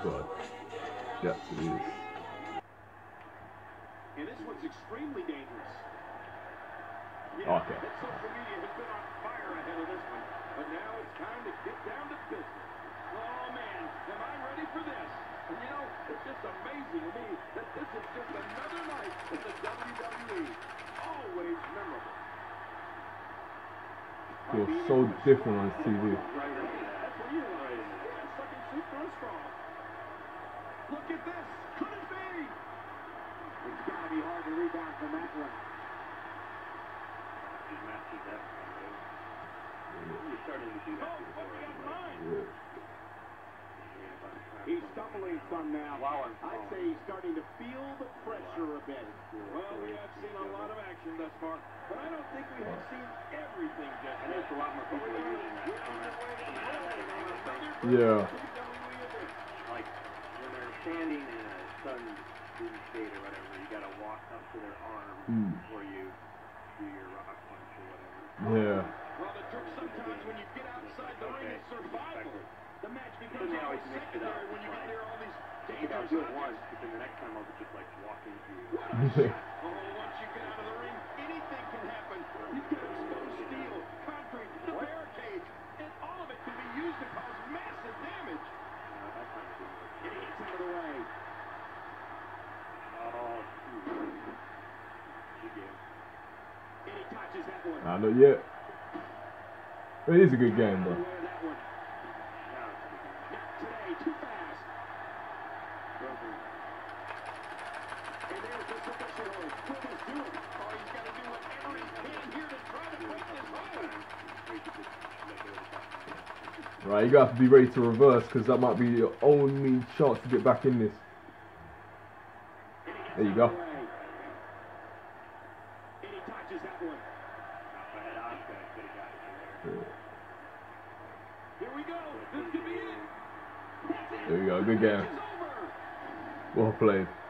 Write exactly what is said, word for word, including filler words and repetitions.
God. Yes, it is. And this one's extremely dangerous. Yeah, okay. That social media has been on fire ahead of this one. But now it's time to get down to business. Oh, man, am I ready for this? And you know, it's just amazing to me that this is just another night in the W W E. Always memorable. Feels so different on T V. That's what you realize. Sucking soup for a straw. Look at this. Could it be? It's got to be hard to rebound from that one. You're starting to do that. Oh, what we got mine? Yeah. He's stumbling some now. Wow, I'd say he's starting to feel the pressure a bit. Well, we have seen a lot of action thus far, but I don't think we have seen everything just yet. There's a lot more people using that. Yeah. Like, when they're standing in a sun state or whatever, you gotta walk up to their arm Mm. before you do your rock punch or whatever. Yeah. Well, the trick sometimes when you get outside the ring is survival. The match becomes They always always mix it up. secondary when you get near all these I'll dangerous do it objects. once, but then the next time I'll be just like walking through. Oh, once you get out of the ring, anything can happen. You've got exposed steel, concrete, the barricades, and all of it can be used to cause massive damage. No, that's not good. And he gets out of the way. Oh, shoot. She gave. And he touches that one. Nah, not yet. It is a good game, Out of the though. way of that one. Now it's a good game. Not today, too fast. And there's the submission hold. Will this do it? Oh, he's got to do whatever he can here to try to break this hold. Right, you gotta have to be ready to reverse because that might be your only chance to get back in this. There you go. And he touches that one. Here we go. This could be it. There you go. Good game. It's over. Well played.